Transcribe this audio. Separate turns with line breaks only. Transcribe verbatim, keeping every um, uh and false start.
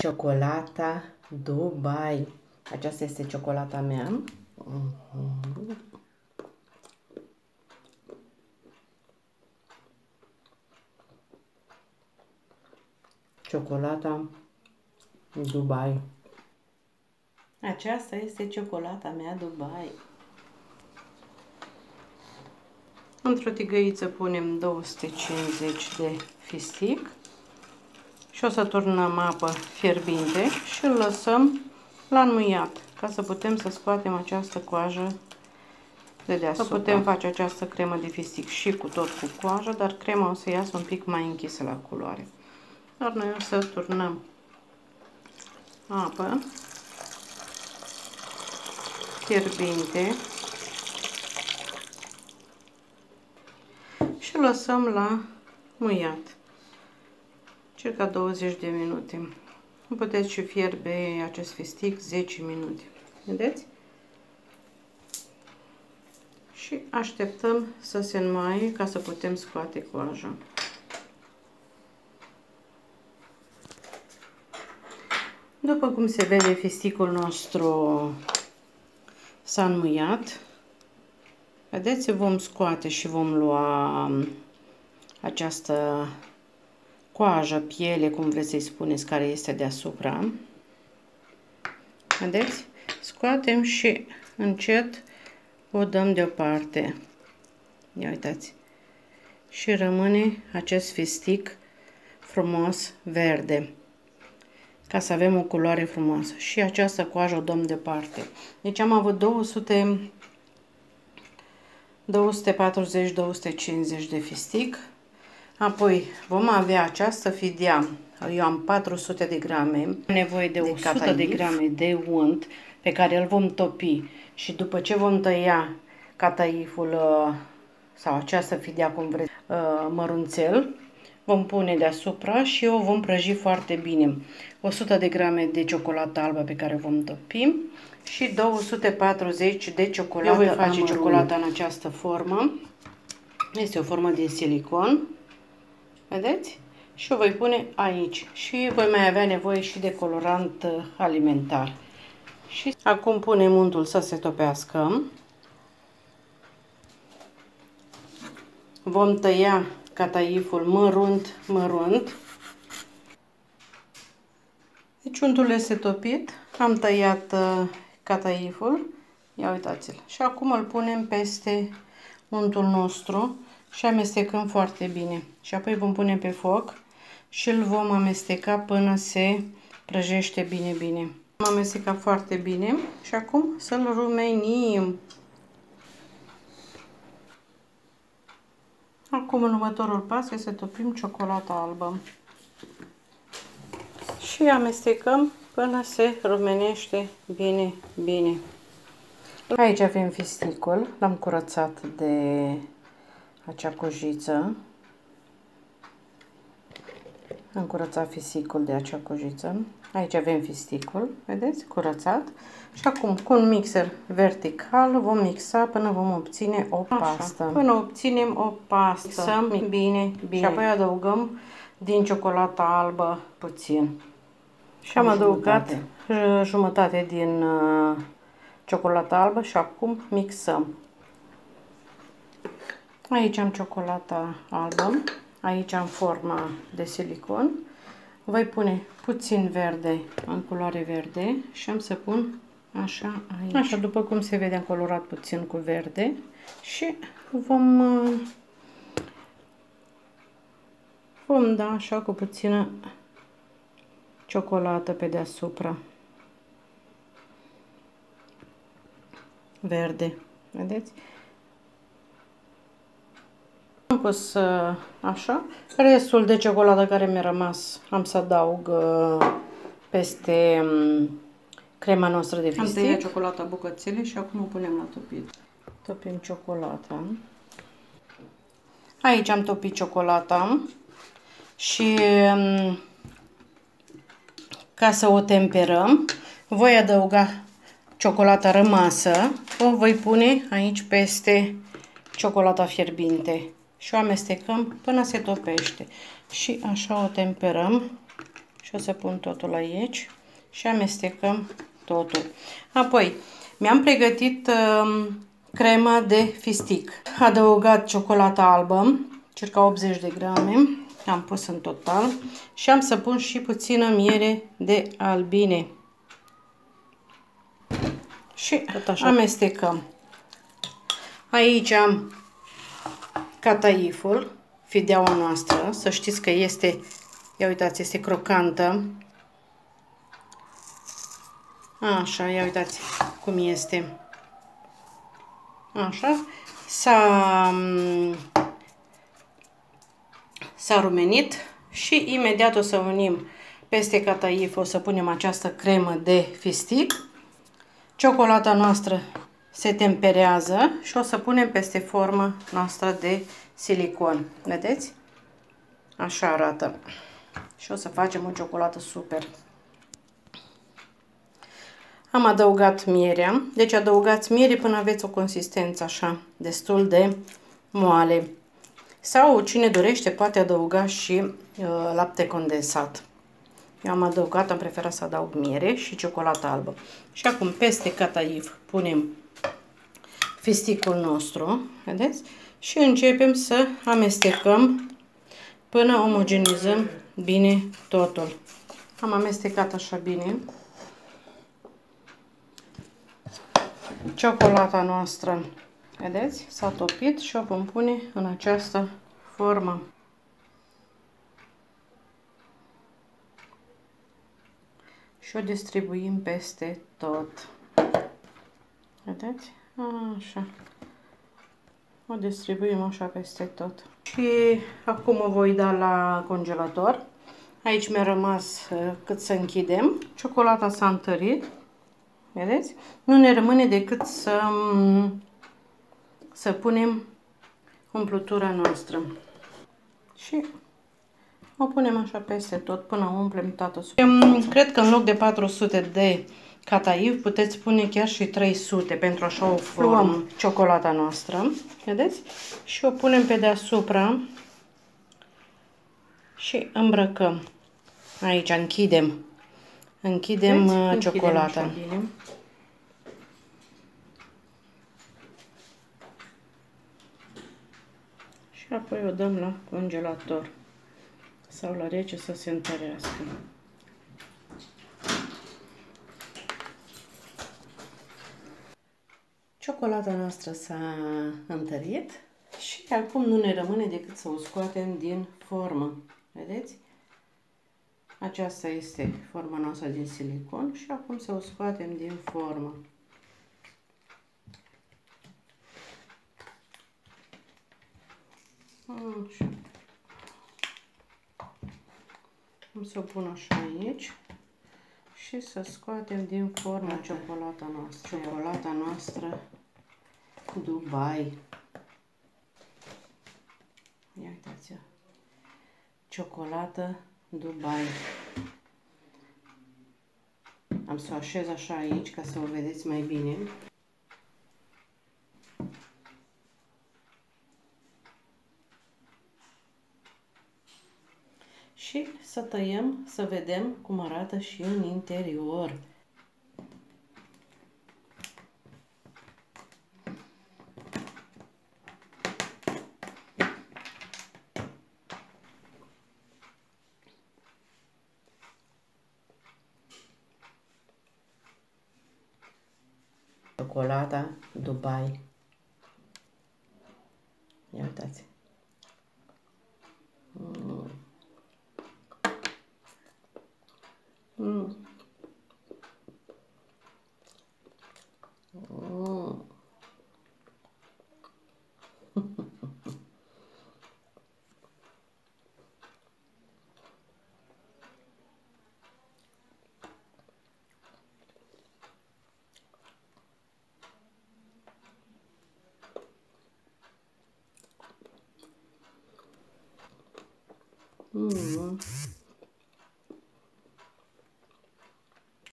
Ciocolata Dubai. Aceasta este ciocolata mea. Uh-huh. Ciocolata Dubai. Aceasta este ciocolata mea Dubai. Într-o tigăiță punem două sute cincizeci de fistic și o să turnăm apă fierbinte și îl lăsăm la înmuiat, ca să putem să scoatem această coajă de deasupra. Putem face această cremă de fistic și cu tot cu coajă, dar crema o să iasă un pic mai închisă la culoare. Dar noi o să turnăm apă fierbinte și lăsăm la muiat circa douăzeci de minute. Puteți și fierbe acest fistic zece minute. Vedeți? Și așteptăm să se înmoaie ca să putem scoate coaja. După cum se vede, fisticul nostru s-a înmuiat. Vedeți, vom scoate și vom lua această coajă, piele, cum vreți să-i spuneți, care este deasupra. Vedeți? Scoatem și încet o dăm deoparte. Ia uitați. Și rămâne acest fistic frumos verde, ca să avem o culoare frumoasă. Și această coajă o dăm deoparte. Deci am avut două sute, două sute patruzeci două sute cincizeci de fistic. Apoi vom avea această fidea. Eu am patru sute de grame, nevoie de, de o sută de grame de unt pe care îl vom topi și după ce vom tăia cataiful sau această fidea, cum vreți, mărunțel, vom pune deasupra și o vom prăji foarte bine. o sută de grame de ciocolată albă pe care o vom topi și două sute patruzeci de ciocolată. Eu voi face ciocolata în această formă. Este o formă din silicon. Vedeți? Și o voi pune aici. Și voi mai avea nevoie și de colorant alimentar. Și acum punem untul să se topească. Vom tăia cataiful mărunt, mărunt. Deci untul este topit. Am tăiat cataiful. Ia uitați-l. Și acum îl punem peste untul nostru și amestecăm foarte bine. Și apoi vom pune pe foc și îl vom amesteca până se prăjește bine, bine. Am amestecat foarte bine și acum să-l rumenim. Acum, în următorul pas, este să topim ciocolata albă. Și amestecăm până se rumenește bine, bine. Aici avem fisticul. L-am curățat de acea cojiță. Am curățat fisticul de acea cojiță. Aici avem fisticul, vedeți, curățat. Și acum, cu un mixer vertical, vom mixa până vom obține o pastă. Așa. Până obținem o pastă. Mixăm bine, bine. Și apoi adăugăm din ciocolata albă puțin. Și am adăugat jumătate, jumătate din uh, ciocolata albă și acum mixăm. Aici am ciocolata albă, aici am forma de silicon. Voi pune puțin verde, în culoare verde, și am să pun așa aici. Așa, după cum se vede, am colorat puțin cu verde și vom, vom da așa cu puțină ciocolată pe deasupra. Verde, vedeți? Am pus uh, așa. Restul de ciocolată care mi-a rămas am să adaug uh, peste um, crema noastră de fistic. Am tăiat ciocolata bucățele și acum o punem la topit. Topim ciocolata. Aici am topit ciocolata și um, ca să o temperăm, voi adăuga ciocolata rămasă, o voi pune aici peste ciocolata fierbinte și o amestecăm până se topește. Și așa o temperăm și Și o să pun totul aici și amestecăm totul. Apoi, mi-am pregătit uh, crema de fistic. Adăugat ciocolată albă, circa optzeci de grame, am pus în total. Și am să pun și puțină miere de albine. Și tot așa amestecăm. Aici am cataiful, fideaua noastră, să știți că este, ia uitați, este crocantă. Așa, ia uitați cum este. Așa, s-a s-a rumenit și imediat o să unim peste cataif, o să punem această cremă de fistic. Ciocolata noastră se temperează și o să punem peste forma noastră de silicon. Vedeți? Așa arată. Și o să facem o ciocolată super. Am adăugat mierea. Deci adăugați miere până aveți o consistență așa, destul de moale. Sau cine dorește poate adăuga și uh, lapte condensat. Eu am adăugat, am preferat să adaug miere și ciocolată albă. Și acum peste cataif punem fisticul nostru, vedeți? Și începem să amestecăm până omogenizăm bine totul. Am amestecat așa bine. Ciocolata noastră, vedeți? S-a topit și o vom pune în această formă. Și o distribuim peste tot. Vedeți? Așa. O distribuim așa peste tot. Și acum o voi da la congelator. Aici mi-a rămas cât să închidem. Ciocolata s-a întărit. Vedeți? Nu ne rămâne decât să, să punem umplutura noastră. Și o punem așa peste tot până umplem toată. Cred că în loc de patru sute de cataif puteți pune chiar și trei sute pentru așa o formă. Luăm ciocolata noastră, vedeți? Și o punem pe deasupra și îmbrăcăm. Aici închidem. Închidem vedeți? Ciocolata. Închidem și apoi o dăm la congelator sau la rece să se întărească. Ciocolata noastră s-a întărit și acum nu ne rămâne decât să o scoatem din formă. Vedeți? Aceasta este forma noastră din silicon și acum să o scoatem din formă. Așa. Am să o pun așa aici și să scoatem din formă ciocolata noastră. Ciocolata noastră Dubai. Ia uitați-o. Ciocolată Dubai. Am să o așez așa aici ca să o vedeți mai bine. Și să tăiem, să vedem cum arată și în interior. Ciocolata Dubai. Ia uitați. Mm. Mm. Mm. Mm.